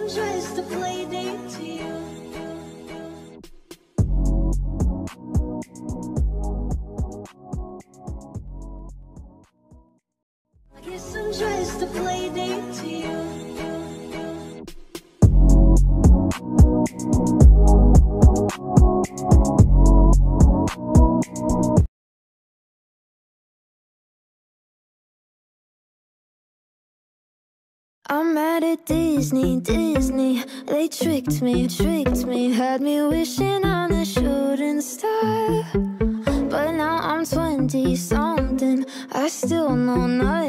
I'm just a play date to you. I guess I'm just a play date to you. I'm mad at Disney, they tricked me, had me wishing on a shooting star. But now I'm 20-something, I still know nothing.